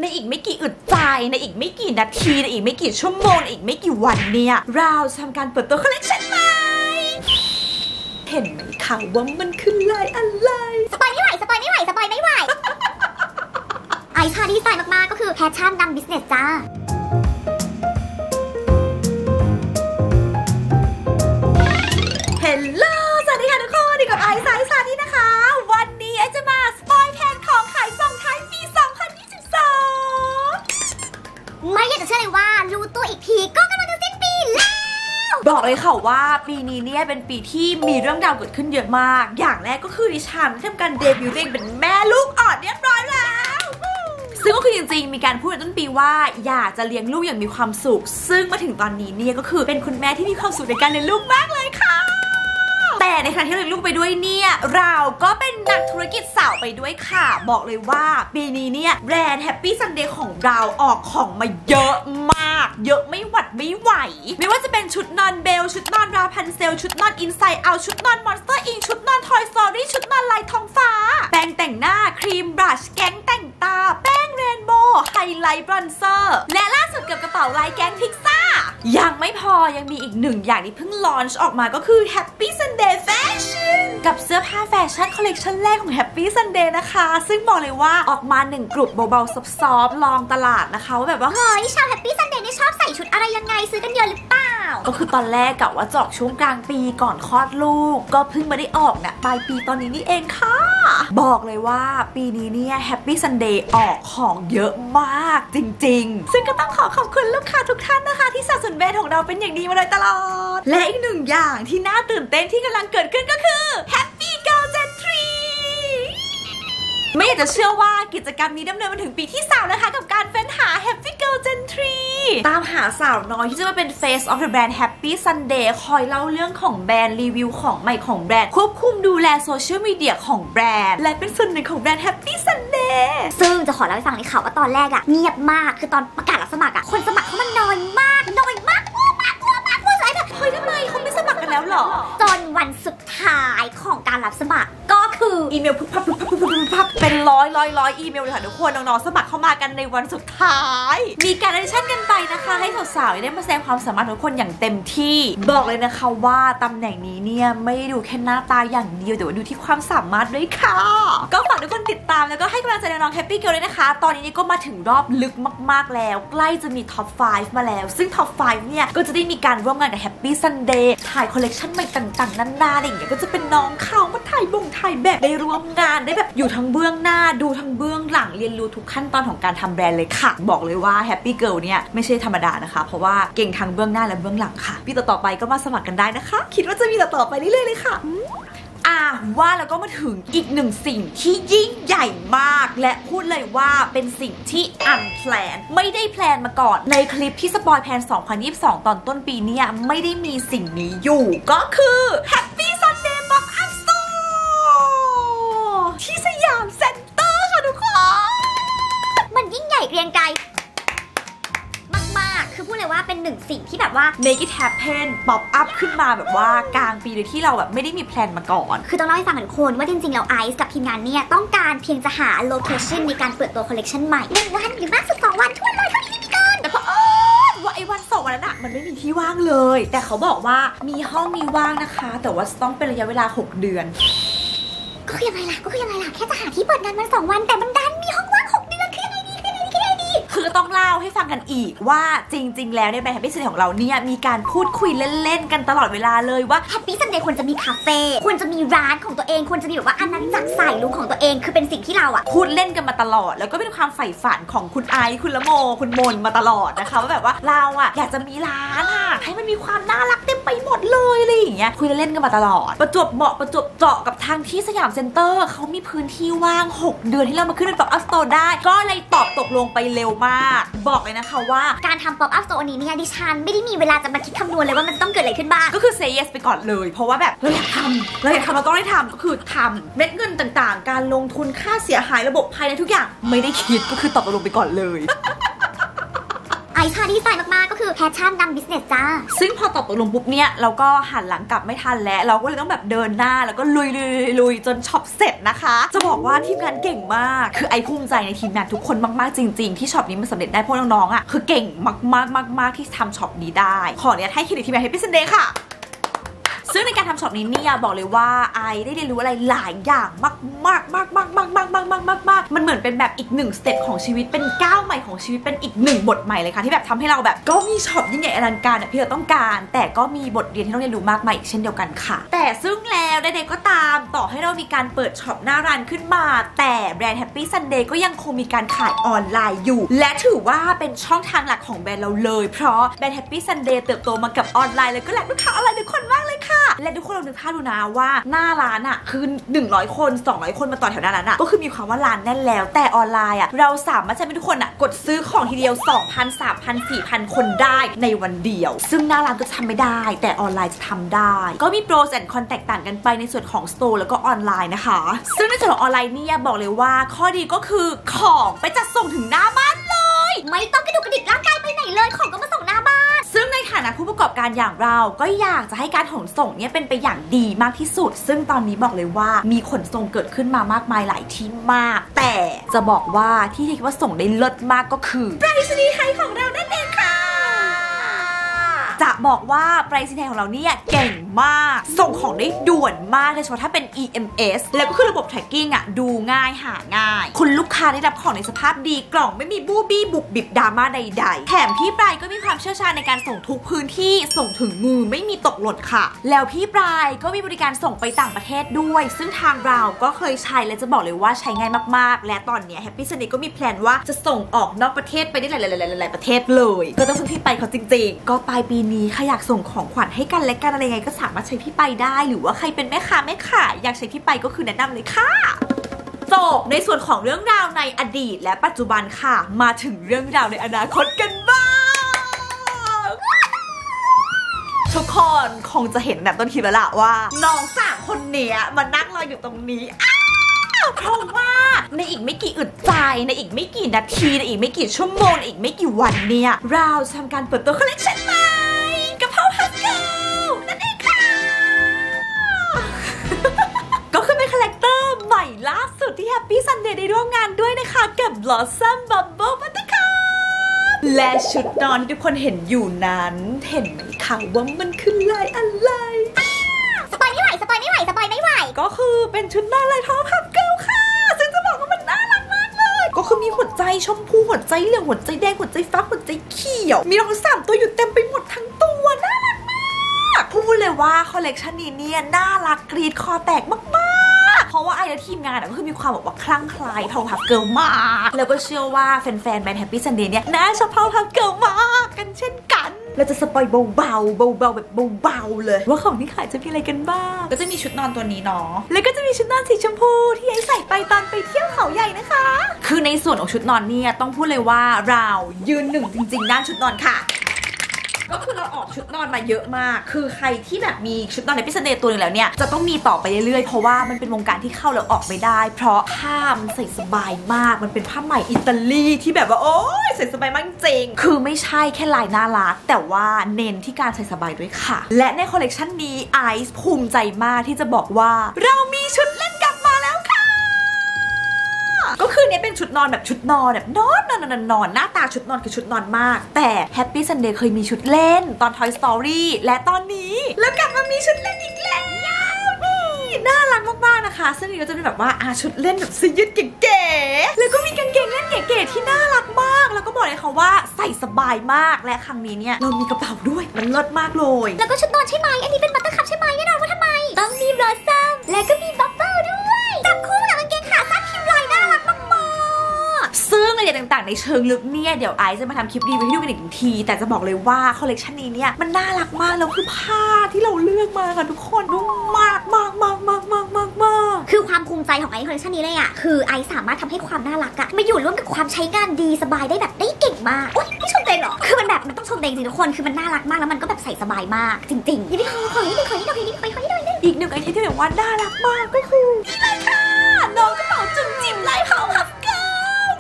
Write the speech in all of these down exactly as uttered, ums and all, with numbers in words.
อีกไม่กี่อึดใจในอีกไม่กี่นาทีในอีกไม่กี่ชั่วโมงในอีกไม่กี่วันเนี่ยเราจะทำการเปิดตัวคอลเลคชันใหม่เห็นไหมคะว่ามันคือลายอะไรสปอยไม่ไหวสปอยไม่ไหวสปอยไม่ไหว ไอชาดีไซน์มากๆก็คือแพชชั่นนำบิสเนสจ้าเฮลโลสวัสดีค่ะทุกคนดีกับไอซ์ไซส์ซานี่นะคะวันนี้ไอจะมาสปอยแผนของขายส่งท้ายปีสองพันยี่สิบสองไม่อยากจะเชื่อเลยว่ารู้ตัวอีกทีก็กำลังจะสิ้นปีแล้วบอกเลยค่ะว่าปีนี้เนี่ยเป็นปีที่มีเรื่องราวเกิดขึ้นเยอะมากอย่างแรกก็คือดิฉันทำการเดบิวต์เองเป็นแม่ลูกอ่อนเรียบร้อยแล้วซึ่งก็คือจริงๆมีการพูดในต้นปีว่าอยากจะเลี้ยงลูกอย่างมีความสุขซึ่งมาถึงตอนนี้เนี่ยก็คือเป็นคุณแม่ที่มีความสุขในการเลี้ยงลูกมากเลยค่ะแต่ในขณะที่เราเลี้ยงลูกไปด้วยเนี่ยเราก็เป็นนักธุรกิจสาวไปด้วยค่ะบอกเลยว่าปีนี้เนี่ยแบรนด์ Happy Sunday ของเราออกของมาเยอะมากเยอะไม่หวัดไม่ไหวไม่ว่าจะเป็นชุดนอนเบลชุดนอนราพันเซลชุดนอนอินไซด์เอาชุดนอนมอนสเตอร์อิงชุดนอนทอยสตอรี่ชุดนอนลายทองฟ้าแป้งแต่งหน้าครีมบลัชแก๊งแต่งตาแป้งเรนโบว์ไฮไลท์บรอนเซอร์และล่าสุดกับกระเป๋าลายแก๊งพิกซ่ายังไม่พอยังมีอีกหนึ่งอย่างที่เพิ่งลอนช์ออกมาก็คือ Happy Sunday Fashion กับเสื้อผ้าแฟชั่นคอลเลกชันแรกของ Happy Sunday นะคะซึ่งบอกเลยว่าออกมาหนึ่งกลุ่มเบาๆซอฟๆลองตลาดนะคะว่าแบบว่าเฮ้ยชาว Happy Sunday นี่ชอบใส่ชุดอะไรยังไงซื้อกันเยอะหรือเปล่าก็คือตอนแรกกะว่าจะออกช่วงกลางปีก่อนคลอดลูกก็เพิ่งมาได้ออกเนี่ยปลายปีตอนนี้นี่เองค่ะบอกเลยว่าปีนี้เนี่ย Happy Sunday ออกของเยอะมากจริงๆซึ่งก็ต้องขอขอบคุณลูกค้าทุกท่านนะคะที่สนับสนุนแบรนด์ของเราเป็นอย่างดีมาโดยตลอดและอีกหนึ่งอย่างที่น่าตื่นเต้นที่กำลังเกิดขึ้นก็คือ Happy Girl Gen ทรี ไม่อยากจะเชื่อว่ากิจกรรมนี้ดำเนินมาถึงปีที่สามนะคะกับการเฟ้นหา Happy Girl Gen ทรี ตามหาสาวน้อยที่จะมาเป็น Face of the Brand Happy Sunday คอยเล่าเรื่องของแบรนด์รีวิวของใหม่ของแบรนด์ควบคุมดูแลโซเชียลมีเดียของแบรนด์และเป็นส่วนหนึ่งของแบรนด์ Happy Sunday ซึ่งจะขอเล่าให้ฟังในข่าวว่าตอนแรกอะเงียบมากคือตอนประกาศรับสมัครอะคนสมัครเขามันน้อยมากน้อยมากมากมากมากเลยแบบเฮ้ยทำไมเขาไม่สมัครกันแล้วหรอจนวันสุดท้ายของการรับสมัครก็คืออีเมลพับพับพับพับพับเป็นร้อยร้อยร้อยอีเมลเลยค่ะทุกคนน้องๆสมัครเข้ามากันในวันสุดท้ายมีการออดิชั่นกันไปนะคะให้สาวๆได้มาแสดงความสามารถทุกคนอย่างเต็มที่บอกเลยนะคะว่าตำแหน่งนี้เนี่ยไม่ได้ดูแค่หน้าตาอย่างเดียวแต่ว่าดูที่ความสามารถด้วยค่ะก็ฝากทุกคนติดตามแล้วก็ให้กำลังใจน้องๆ Happy Girl ด้วยนะคะตอนนี้ก็มาถึงรอบลึกมากๆแล้วใกล้จะมีท็อปไฟว์มาแล้วซึ่งท็อปไฟว์เนี่ยก็จะได้มีการร่วมงานกับ Happy Sunday ถ่ายคอลเลคชันใหม่ต่างๆนานาอะไรอย่างเงี้ยก็จะเป็นน้องเขามาถ่ายบ่งถ่ายแบบได้ร่วมงานได้แบบอยู่ทั้งเบื้องหน้าดูทั้งเบื้องหลังเรียนรู้ทุกขั้นตอนของการทำแบรนด์เลยค่ะบอกเลยว่า Happy Girl เนี่ยไม่ใช่ธรรมดานะคะเพราะว่าเก่งทั้งเบื้องหน้าและเบื้องหลังค่ะปีต่อๆไปก็มาสมัครกันได้นะคะคิดว่าจะมีต่อๆไปเรื่อยๆเลยค่ะอ่ะว่าแล้วก็มาถึงอีกหนึ่งสิ่งที่ยิ่งใหญ่มากและพูดเลยว่าเป็นสิ่งที่อันแพลนไม่ได้แพลนมาก่อนในคลิปที่สปอยแพลนสองพันยี่สิบสองตอนต้นปีเนี่ยไม่ได้มีสิ่งนี้อยู่ก็คือ Happy Sunday Pop Up Store ที่สยามเซ็นเตอร์ค่ะทุกคนมันยิ่งใหญ่เรียงไกลมากๆคือพูดเลยว่าเป็นหนึ่งสิ่งที่แบบว่า make it happen pop up ขึ้นมาแบบว่ากลางปีโดยที่เราแบบไม่ได้มีแพลนมาก่อนคือต้องเล่าให้ฟังทุกคนว่าจริงๆแล้วไอซ์กับทีมงานเนี่ยต้องการเพียงจะหาโลเคชั่นในการเปิดตัวคอลเลคชันใหม่หนึ่งวันหรือมากสุดสองวันทั่วเลยเท่านี้ไม่เกินแต่พอเออว่าไอ้วันสองวันนั้นอะมันไม่มีที่ว่างเลย แต่เขาบอกว่ามีห้องมีว่างนะคะแต่ว่าต้องเป็นระยะเวลาหกเดือนก็คือยังไงล่ะก็คือยังไงล่ะแค่จะหาที่เปิดงานวันสองวันแต่มันดันมีห้องว่างหกเดือนคือยังไงดีคือยังไงดีคือยังไงดีคือต้องเล่าให้ฟังกันอีกว่าจริงๆแล้วในแบรนด์ Happy Sunday ของเราเนี่ยมีการพูดคุยเล่นๆกันตลอดเวลาเลยว่า Happy Sunday ควรจะมีคาเฟ่ควรจะมีร้านของตัวเองควรจะมีแบบว่าอาณาจักรสายลุคของตัวเองคือเป็นสิ่งที่เราอะพูดเล่นกันมาตลอดแล้วก็เป็นความใฝ่ฝันของคุณไอซ์คุณละโมคุณมนมาตลอดนะคะว่าแบบว่าเราอะอยากจะมีร้านอะให้มันมีความน่ารักเต็มไปหมดเลยอะไรอย่างเงี้ยคุยเล่นกันมาตลอดประจวบเหมาะประจวบเจาะกับทางที่สยามเซ็นเตอร์เขามีพื้นที่ว่างหกเดือนที่เรามาขึ้นเป็น Pop Up Store ได้ก็เลยตอบตกลงไปเร็วมากบอกเลยนะคะว่าการทำ Pop Up Store นี้เนี่ยดิฉันไม่ได้มีเวลาจะมาคิดคำนวณเลยว่ามันต้องเกิดอะไรขึ้นบ้างก็คือ say yes ไปก่อนเลยเพราะว่าแบบเราอยากทำเราอยากทำเราต้องได้ทำก็คือทำเม็ดเงินต่างๆการลงทุนค่าเสียหายระบบภายในทุกอย่างไม่ได้คิดก็คือตอบตกลงไปก่อนเลยไอซ์ค่ะดีใจมากๆก็คือแพชชั่นนำบิสเนสจ้าซึ่งพอตอบตกลงปุ๊บเนี่ยเราก็หันหลังกลับไม่ทันแล้วเราก็เลยต้องแบบเดินหน้าแล้วก็ลุยลุยลุยจนช็อปเสร็จนะคะจะบอกว่าทีมงานเก่งมากคือไอภูมิใจในทีมงานทุกคนมากๆจริงๆที่ช็อปนี้มันสำเร็จได้เพราะน้องๆอ่ะคือเก่งมากๆๆๆที่ทำช็อปนี้ได้ขอเนี่ยให้เครดิตทีมงาน Happy Sunday ค่ะซึ่งในการทำช็อปนี้เนี่ยบอกเลยว่าไอได้เรียนรู้อะไรหลายอย่างมากมากมากมากมากมากมากมากมากมากมันเหมือนเป็นแบบอีกหนึ่งสเต็ปของชีวิตเป็นก้าวใหม่ของชีวิตเป็นอีกหนึ่งบทใหม่เลยค่ะที่แบบทำให้เราแบบก็มีช็อปยิ่งใหญ่อลังการแบบที่เราต้องการแต่ก็มีบทเรียนที่ต้องเรียนรู้มากมายอีกเช่นเดียวกันค่ะแต่ซึ่งแล้วใดๆก็ตามต่อให้เรามีการเปิดช็อปหน้าร้านขึ้นมาแต่แบรนด์ Happy Sunday ก็ยังคงมีการขายออนไลน์อยู่และถือว่าเป็นช่องทางหลักของแบรนด์เราเลยเพราะแบรนด์ Happy Sunday เติบโตมากับออนไลน์เลยก็แหละลูกค้าออนไลน์ทุกคนมากเลยค่ะและทุกคนเราถ้าดูนะว่าหน้าร้านอะคือหนึ่งร้อยคนสองร้อยคนมาต่อแถวหน้าร้านอะก็คือมีความว่าร้านแน่นแล้วแต่ออนไลน์อะเราสามารถใช้ให้ทุกคนอะกดซื้อของทีเดียว สองพัน สามพัน สี่พัน คนได้ในวันเดียวซึ่งหน้าร้านก็ทำไม่ได้แต่ออนไลน์จะทำได้ก็มีโปรแอนด์คอนแตกต่างกันไปในส่วนของสโตร์แล้วก็ออนไลน์นะคะซึ่งในส่วนของออนไลน์เนี่ยบอกเลยว่าข้อดีก็คือของไปจัดส่งถึงหน้าบ้านเลยไม่ต้องกระดุกกระดิกร่างกายไปไหนเลยของก็มาส่งหน้าบ้านซึ่งในฐานะผู้ประกอบการอย่างเราก็อยากจะให้การขนส่งเนี่ยเป็นไปอย่างดีมากที่สุดซึ่งตอนนี้บอกเลยว่ามีขนส่งเกิดขึ้นมามากมายหลายที่มากแต่จะบอกว่าที่คิดว่าส่งได้เลิศมากก็คือไปรษณีย์ไทยของเรานั่นเองค่ะจะบอกว่าไปรษณีย์ไทยของเราเนี่ยเก่งมากส่งของได้ด่วนมากโดยเฉพาะถ้าเป็น อี เอ็ม เอส แล้วก็คือระบบ tracking อ่ะดูง่ายหาง่ายคุณลูกค้าได้รับของในสภาพดีกล่องไม่มีบูบี้บุบบิบดราม่าใดๆแถมพี่ปลายก็มีความเชี่ยวชาญในการส่งทุกพื้นที่ส่งถึงมือไม่มีตกหล่นค่ะแล้วพี่ปลายก็มีบริการส่งไปต่างประเทศด้วยซึ่งทางเราก็เคยใช้และจะบอกเลยว่าใช้ง่ายมากๆและตอนนี้ Happy Sunday ก็มีแพลนว่าจะส่งออกนอกประเทศไปได้หลายๆๆๆประเทศเลยก็ต้องพึ่งพี่ปลายเขาจริงๆก็ปลายปีนี้ใครอยากส่งของขวัญให้กันและกันอะไรไงก็สามารถใช้พี่ปลายได้หรือว่าใครเป็นแม่ค้าแม่ขายอยากใช้พี่ปลายก็คือแนะนำเลยค่ะจบในส่วนของเรื่องราวในอดีตและปัจจุบันค่ะมาถึงเรื่องราวในอนาคตกันบ้างทุกคนคงจะเห็นแบบต้นคลิปแล้วล่ะว่าน้องสามคนเนี้ยมานั่งรออยู่ตรงนี้เพราะว่าในอีกไม่กี่อึดใจในอีกไม่กี่นาทีในอีกไม่กี่ชั่วโมงในอีกไม่กี่วันเนี่ยเราจะทำการเปิดตัวคอลเลคชันใหม่กับพ่อพักเกิลนั่นเองค่ะก็คือเป็นคาแรคเตอร์ใหม่ล่าสุดที่ Happy Sunday ได้ร่วมงานด้วยนะคะกับ Blossom Bubble Buttercup และชุดนอนที่ทุกคนเห็นอยู่นั้นเห็นไหมคะว่ามันคือลายอะไรสปอยไม่ไหวสปอยไม่ไหวสปอยไม่ไหวก็คือเป็นชุดนอนลายพ่อพักเกิลค่ะซึ่งจะบอกว่ามันน่ารักมากเลยก็คือมีหัวใจชมพูหัวใจเหลืองหัวใจแดงหัวใจฟ้าหัวใจเขียวมีรองสามตัวอยู่เต็มไปหมดทั้งตัวน่ารักมากพูดเลยว่าคอลเลกชันนี้เนี่ยน่ารักกรีดคอแตกมากๆเพราะว่าไอและทีมงานก็คือมีความแบบว่าคลั่งไคล้พ่อพักเกิลมากแล้วก็เชื่อว่าแฟนๆแบรนด์ Happy Sunday เนี่ยน่าชอบพ่อพักเกิลมากกันเช่นกันเราจะสปอยเบาๆเบาๆแบบเบาๆเลยว่าของที่ขายจะมีอะไรกันบ้างก็จะมีชุดนอนตัวนี้เนาะแล้วก็จะมีชุดนอนสีชมพูที่ไอ้ใส่ไปตอนไปเที่ยวเขาใหญ่นะคะคือในส่วนของชุดนอนเนี่ยต้องพูดเลยว่าเรายืนหนึ่งจริงๆด้านชุดนอนค่ะก็คือเราออกชุดนอนมาเยอะมากคือใครที่แบบมีชุดนอนในพิเศษตัวนึงแล้วเนี่ยจะต้องมีต่อไปเรื่อยๆเพราะว่ามันเป็นวงการที่เข้าแล้วออกไม่ได้เพราะผ้ามันใส่สบายมากมันเป็นผ้าไหมอิตาลีที่แบบว่าโอ๊ยใส่สบายมากจริงคือไม่ใช่แค่ลายน่ารักแต่ว่าเน้นที่การใส่สบายด้วยค่ะและในคอลเลกชันนี้ไอซ์ภูมิใจมากที่จะบอกว่าเรามีชุดเล่นกลับมาแล้วค่ะก็คือเนี้ยเป็นชุดนอนแบบชุดนอนแบบนอนนอนนอนนอนหน้าตาชุดนอนคือชุดนอนมากแต่ Happy Sunday เคยมีชุดเล่นตอน Toy Story และตอนนี้แล้วกลับมามีชุดเล่นอีกแล้วนี่น่ารักมากๆนะคะซึ่งนี่ก็จะเป็นแบบว่าอาชุดเล่นแบบเสื้อยืดเก๋ๆแล้วก็มีกางเกงเล่นเก๋ๆที่น่ารักมากแล้วก็บอกเลยค่ะว่าใส่สบายมากและครั้งนี้เนี่ยเรามีกระเป๋าด้วยมันเลิศมากเลยแล้วก็ชุดนอนใช่ไหมอันนี้เป็นบัตเตอร์คัพใช่ไหมแน่นอนว่าทำไมต้องมีบลอสซัมและก็มีบับเบิ้ลด้วยจับคู่กับกางเกงขาสั้นพิมพ์ลายน่ารักมากซึ่งรายละเอียดต่างๆในเชิงลึกเนี่ยเดี๋ยวไอซ์จะมาทำคลิปรีวิวให้ดูกันอีกทีแต่จะบอกเลยว่าคอลเลกชันนี้เนี่ยมันน่ารักมากแล้วคือผ้าที่เราเลือกมาค่ะทุกคนนุ่มมากมากมากมากมากมากมากคือความภูมิใจของไอซ์คอลเลกชันนี้เลยอ่ะคือไอซ์สามารถทำให้ความน่ารักอะมาอยู่ร่วมกับความใช้งานดีสบายได้แบบได้เก่งมากโอ๊ยไม่ชมเองเหรอคือมันแบบมันต้องชมเองจริงทุกคนคือมันน่ารักมากแล้วมันก็แบบใส่สบายมากจริงๆนี่ขอขอนี่ขอนี่ขอนี่ขอนี่ขอนี่อีกหนึ่งไอเทมที่แบบว่าน่ารักมากก็คือนี่เลยค่ะน้องกระเป๋าจุ่มจิ๋มลายเขาพับเกิลไอเป็นคน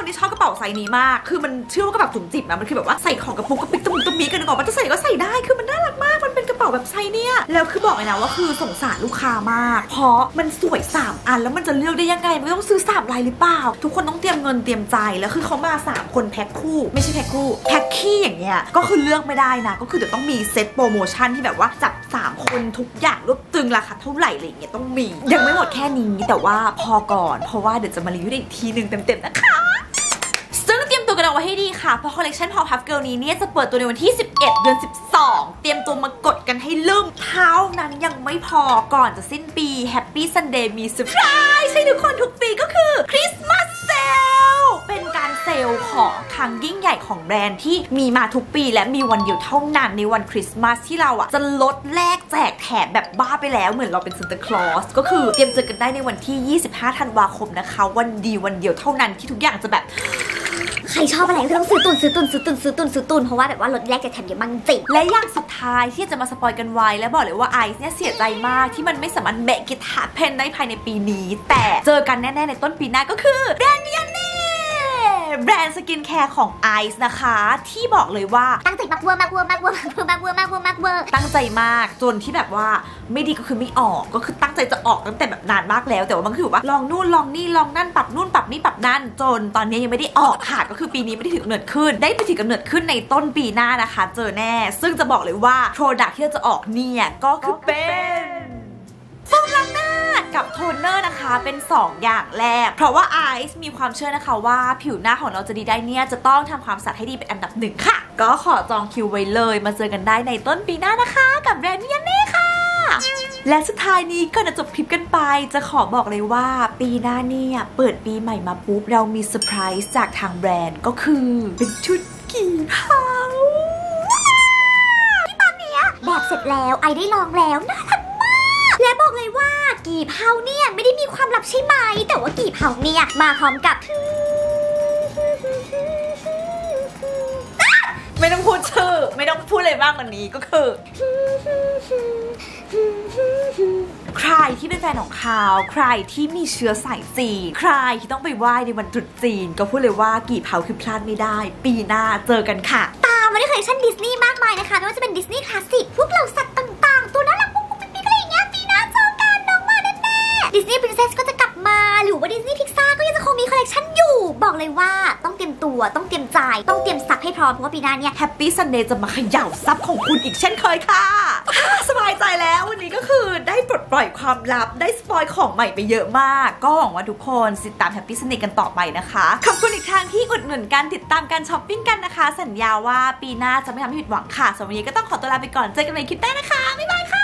ที่ชอบกระเป๋าไซส์นี้มากคือมันเชื่อว่ากระเป๋าจุ๋มจิ๋มนะมันคือแบบว่าใส่ของกระปุกกระปิกตุ้มตุ้มมีกันก่อนมันจะใส่ก็ใส่ได้คือมันน่ารักมากมันเป็นกระเป๋าแบบไซส์เนี่ยแล้วคือบอกเลยนะว่าคือสงสารลูกค้ามากเพราะมันสวยสามอันแล้วมันจะเลือกได้ยังไงมันต้องซื้อสามลายหรือเปล่าทุกคนต้องเตรียมเงินเตรียมใจแล้วคือเขามาสามคนแพ็คคู่ไม่ใช่แพ็คคู่แพ็คขี้อย่างเงี้ยก็คือเลือกไม่ได้นะก็คือเดี๋ยวต้องมีเซ็ตโปรโมชั่นที่แบบว่าจับสามคนทุกอย่างรวบตึงราคาเท่าไหร่อะไรอย่างเงี้ยต้องมียังไม่หมดแค่นี้แต่ว่าพอก่อนเพราะว่าเดี๋ยวจะมารีวิวอีกทีหนึ่งเต็มๆนะคะซึ่งเตรียมตัวกันเอาไว้ให้ดีค่ะเพราะคอลเลคชัน Powerpuff Girls นี้เนี่ยจะเปิดตัวในวันที่สิบเอ็ดเดือนสิบสองเตรียมตัวมากดกันให้ลืมเท่านั้นยังไม่พอก่อนจะสิ้นปี Happy Sunday มีเซอร์ไพรส์ให้ทุกคนทุกปีก็คือคริสต์มาสเซลเป็นการเซลล์ของครั้งยิ่งใหญ่ของแบรนด์ที่มีมาทุกปีและมีวันเดียวเท่านั้นในวันคริสต์มาสที่เราอ่ะจะลดแลกแจกแถมแบบบ้าไปแล้วเหมือนเราเป็นซานตาคลอสก็คือเตรียมเจอกันได้ในวันที่ยี่สิบห้าธันวาคมนะคะวันดีวันเดียวเท่านั้นที่ทุกอย่างจะแบบใครชอบอะไรก็ต้องซื้อตุนซื้อตุนซื้อตุนซื้อตุนซื้อตุนเพราะว่าแบบว่าลดแรกจะแถมเยอะมากจริงและอย่างสุดท้ายที่จะมาสปอยกันไว้และบอกเลยว่าไอซ์เนี่ยเสียใจมากที่มันไม่สามารถเบะกิทาเพนได้ภายในปีนี้แต่เจอกันแน่ๆในต้นปีหน้าก็คือแบรนด์เนียเน่แบรนด์สกินแคร์ของไอซ์นะคะที่บอกเลยว่าตั้งใจมากเวอร์มากเวอร์มากเวอร์มากเวอร์มากเวอร์มากเวอร์มากเวอร์ตั้งใจมากจนที่แบบว่าไม่ดีก็คือไม่ออกก็คือตั้งใจจะออกตั้งแต่แบบนานมากแล้วแต่ว่ามันคือแบบว่าลองนู่นลองนี่ลองนั่นปรับนู่นปรับนี่ปรับนั่นจนตอนนี้ยังไม่ได้ออกค่ะก็คือปีนี้ไม่ได้ถือกำเนิดขึ้นได้ไปถือกำเนิดขึ้นในต้นปีหน้านะคะเจอแน่ซึ่งจะบอกเลยว่าโปรดักที่จะออกเนี่ยก็คือเป็นโฟมล้างหน้ากับโทนเนอร์นะคะเป็นสองอย่างแรกเพราะว่าไอซ์มีความเชื่อนะคะว่าผิวหน้าของเราจะดีได้เนี่ยจะต้องทำความสะอาดให้ดีเป็นอันดับหนึ่งค่ะก็ขอจองคิวไว้เลยมาเจอกันได้ในต้นปีหน้านะคะกับแบรนด์เนียเน่ค่ะและสุดท้ายนี้ก่อนจะจบคลิปกันไปจะขอบอกเลยว่าปีหน้าเนี่ยเปิดปีใหม่มาปุ๊บเรามีเซอร์ไพรส์จากทางแบรนด์ก็คือเป็นชุดกี่เผาที่ตอนนี้แบบเสร็จแล้วไอได้ลองแล้วน่ารักมากและบอกเลยว่ากี่เผาเนี่ยไม่ได้มีความลับใช่ไหมแต่ว่ากี่เผาเนี่ยมาพร้อมกับไม่ต้องพูดชื่อไม่ต้องพูดอะไรมากกว่านี้ก็คือใครที่เป็นแฟนของเขาใครที่มีเชื้อสายจีนใครที่ต้องไปไหว้ในวันตรุษจีนก็พูดเลยว่ากี่เผาคือพลาดไม่ได้ปีหน้าเจอกันค่ะตามมาด้วยคอลเลคชันดิสนีย์มากมายนะคะไม่ว่าจะเป็นดิสนีย์คลาสสิกพวกเหล่าสัตว์ต่างๆตัวน่ารักปุ๊บปุ๊บปิ๊บอะไรอย่างเงี้ยปีหน้าเจอกันน้องมาแน่ๆดิสนีย์พรินเซสก็จะกลับมาหรือว่าดิสนีย์พิกซ่าก็ยังจะคงมีคอลเลคชันอยู่บอกเลยว่าต้องเตรียมตัวต้องเตรียมใจต้องเตรียมซับให้พร้อมเพราะว่าปีหน้าเนี่ย Happy Sunday จะมาเขย่าซับของคุณอีกเช่นเคยค่ะสบายใจแล้ววันนี้ก็คือได้ปลดปล่อยความลับได้สปอยของใหม่ไปเยอะมากก็หวังว่าทุกคนติดตาม Happy Sunday กันต่อไปนะคะขอบคุณอีกครั้งที่อุดหนุนการติดตามการช้อปปิ้งกันนะคะสัญญาว่าปีหน้าจะไม่ทำให้ผิดหวังค่ะสำหรับวันนี้ก็ต้องขอตัวลาไปก่อนเจอกันใหม่คลิปหน้านะคะบ๊ายบายค่ะ